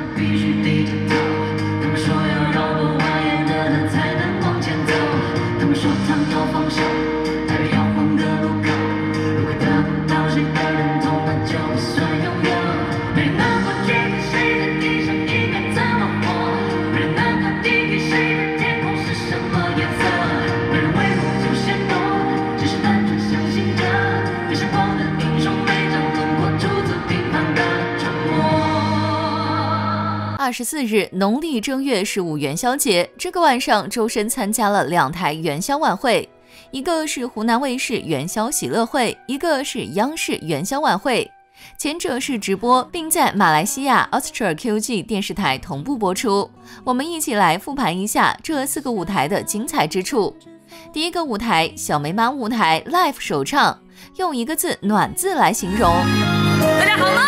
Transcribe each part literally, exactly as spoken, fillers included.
必须低着头。他们说要绕过蜿蜒的路才能往前走。他们说唱要放手，大约要换个路口。如果得不到谁的认同，那就不算拥有。没人能够决定谁的地上应该怎么活，没人能够定义谁的天空是什么颜色。没人为我出现过，只是单纯相信着，没想过的英雄每张轮廓出自平凡的沉默。 二十四日，农历正月十五元宵节，这个晚上，周深参加了两台元宵晚会，一个是湖南卫视元宵喜乐会，一个是央视元宵晚会。前者是直播，并在马来西亚 Astra Q G 电视台同步播出。我们一起来复盘一下这四个舞台的精彩之处。第一个舞台，小美满舞台 Live 首唱，用一个字暖字来形容。 大家好吗？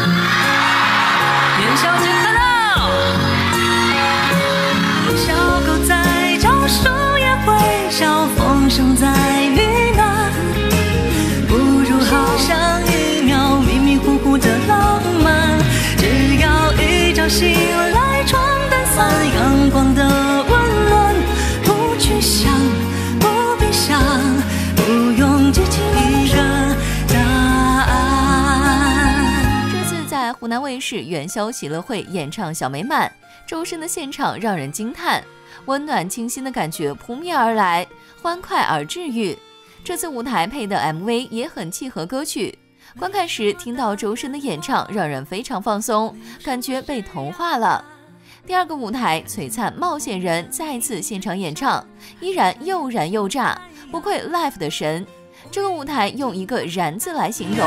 元宵节快乐！小狗在叫，树叶会笑，风声在雨暖，不如好像一秒迷迷糊糊的浪漫。只要一觉醒来，床单散阳光的温暖，不去想，不必想，不用记起一个答案。 这次在湖南卫视元宵喜乐会演唱小美满，周深的现场让人惊叹，温暖清新的感觉扑面而来，欢快而治愈。这次舞台配的 M V 也很契合歌曲，观看时听到周深的演唱，让人非常放松，感觉被同化了。第二个舞台，璀璨冒险人再次现场演唱，依然又燃又炸，不愧 Live 的神。这个舞台用一个燃字来形容。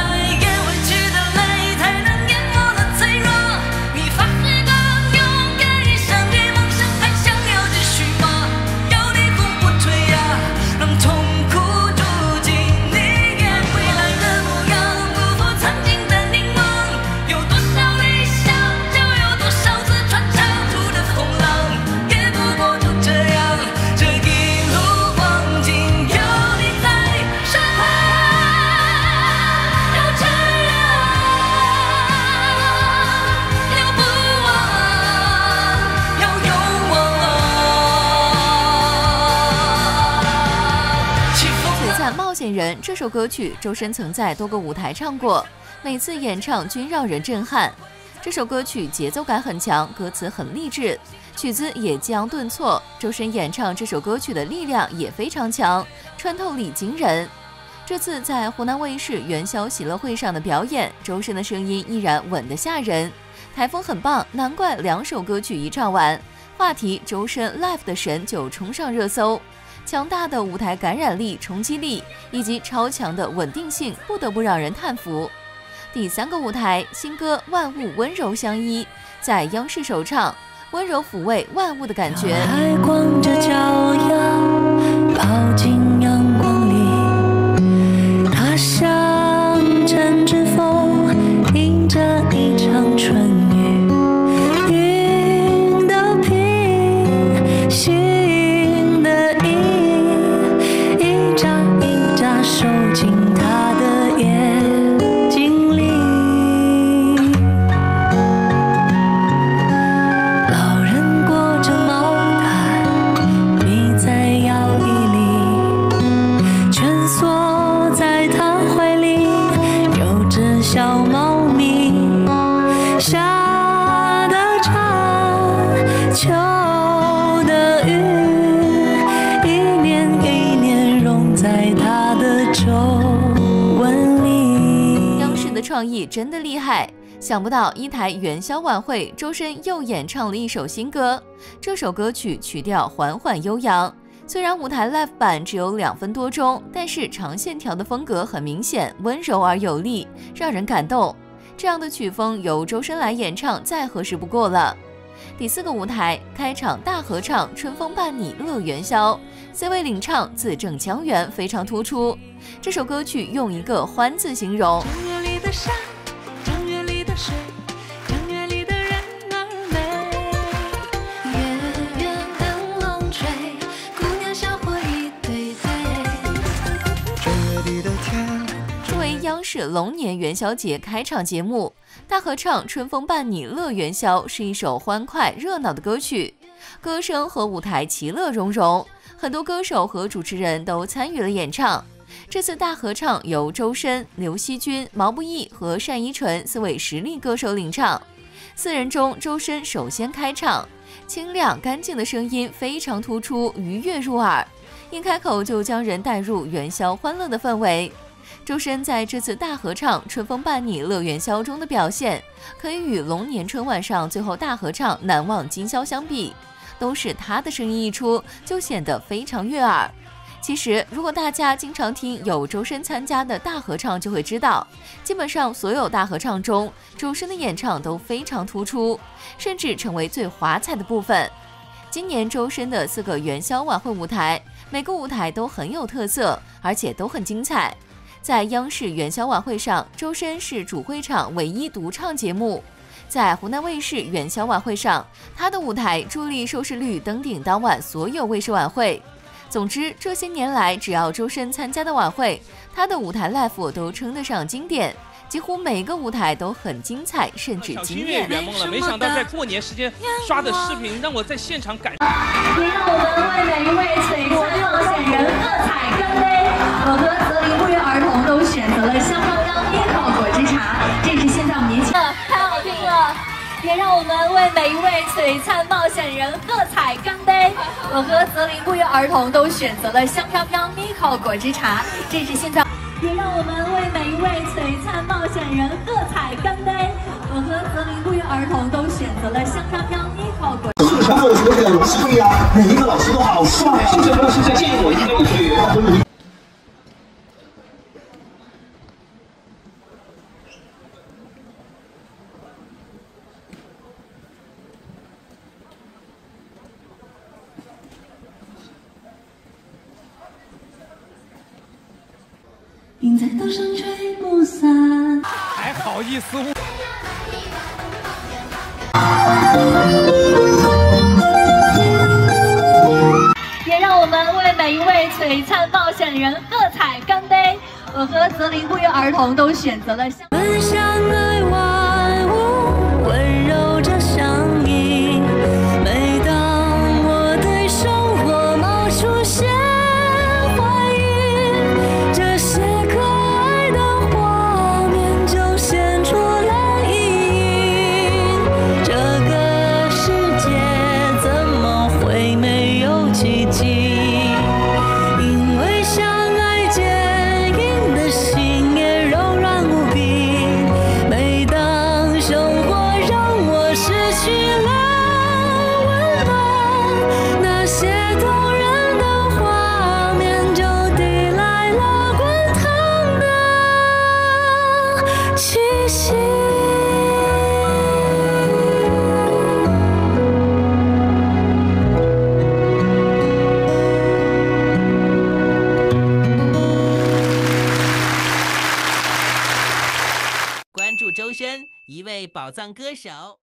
冒险人这首歌曲，周深曾在多个舞台唱过，每次演唱均让人震撼。这首歌曲节奏感很强，歌词很励志，曲子也激昂顿挫。周深演唱这首歌曲的力量也非常强，穿透力惊人。这次在湖南卫视元宵喜乐会上的表演，周深的声音依然稳得吓人，台风很棒，难怪两首歌曲一唱完，话题周深 Live 的神就冲上热搜。强大的舞台感染力、冲击力以及超强的稳定性，不得不让人叹服。第三个舞台，新歌《万物温柔相依》在央视首唱，温柔抚慰万物的感觉。 太光着脚丫，跑进阳光里，它像阵阵风，迎着一场春雨，云的平，心的意。收进他的眼睛里，老人裹着毛毯，你在摇椅里，蜷缩在他怀里，有只小猫咪，夏的蝉，秋的雨，一年一年融在他的央视的创意真的厉害，想不到一台元宵晚会，周深又演唱了一首新歌。这首歌曲曲调缓缓悠扬，虽然舞台 live 版只有两分多钟，但是长线条的风格很明显，温柔而有力，让人感动。这样的曲风由周深来演唱再合适不过了。第四个舞台，开场大合唱《春风伴你乐元宵》，C 位领唱字正腔圆，非常突出。这首歌曲用一个欢字形容。 正月里的山，正月里的水，正月里的人儿美， 月圆灯笼吹，姑娘小伙一对对。 正月里的天， 作为央视龙年元宵节开场节目， 大合唱《春风伴你乐元宵》是一首欢快热闹的歌曲，歌声和舞台其乐融融，很多歌手和主持人都参与了演唱。这次大合唱由周深、刘惜君、毛不易和单依纯四位实力歌手领唱。四人中，周深首先开唱，清亮干净的声音非常突出，愉悦入耳，一开口就将人带入元宵欢乐的氛围。周深在这次大合唱《春风伴你乐元宵》中的表现，可以与龙年春晚上最后大合唱《难忘今宵》相比，都是他的声音一出就显得非常悦耳。其实，如果大家经常听有周深参加的大合唱，就会知道，基本上所有大合唱中，周深的演唱都非常突出，甚至成为最华彩的部分。今年周深的四个元宵晚会舞台，每个舞台都很有特色，而且都很精彩。在央视元宵晚会上，周深是主会场唯一独唱节目；在湖南卫视元宵晚会上，他的舞台助力收视率登顶当晚所有卫视晚会。总之，这些年来，只要周深参加的晚会，他的舞台 live 都称得上经典，几乎每个舞台都很精彩，甚至惊艳。 圆梦了，没想到在过年时间刷的视频，让我在现场感。 也让我们为每一位璀璨冒险人喝彩干杯！我和泽林不约而同都选择了香飘飘椰烤果汁茶，这是现在我们年轻人太好听了。也让我们为每一位璀璨冒险人喝彩干杯！我和泽林不约而同都选择了香飘飘咪烤果汁茶，这是现在。也让我们为每一位璀璨冒险人喝彩干杯！我和泽林不约而同都选择了香飘飘咪烤果。 这个传统我觉得很有气啊，每一个老师都好帅啊！这个是在建议我一定要去。 云在头上吹不散， 还好意思我。 也让我们为每一位璀璨冒险人喝彩干杯！我和泽林不约而同都选择了香。 分享爱万物，温柔着相依。每当我对生活冒出些怀疑，这些可爱的画面就显出了意义。这个世界怎么会没有奇迹？因为相爱坚硬的心也柔软无比。每当生活让我失去了温暖，那些动人的画面就递来了滚烫的气息。 关注周深，一位宝藏歌手。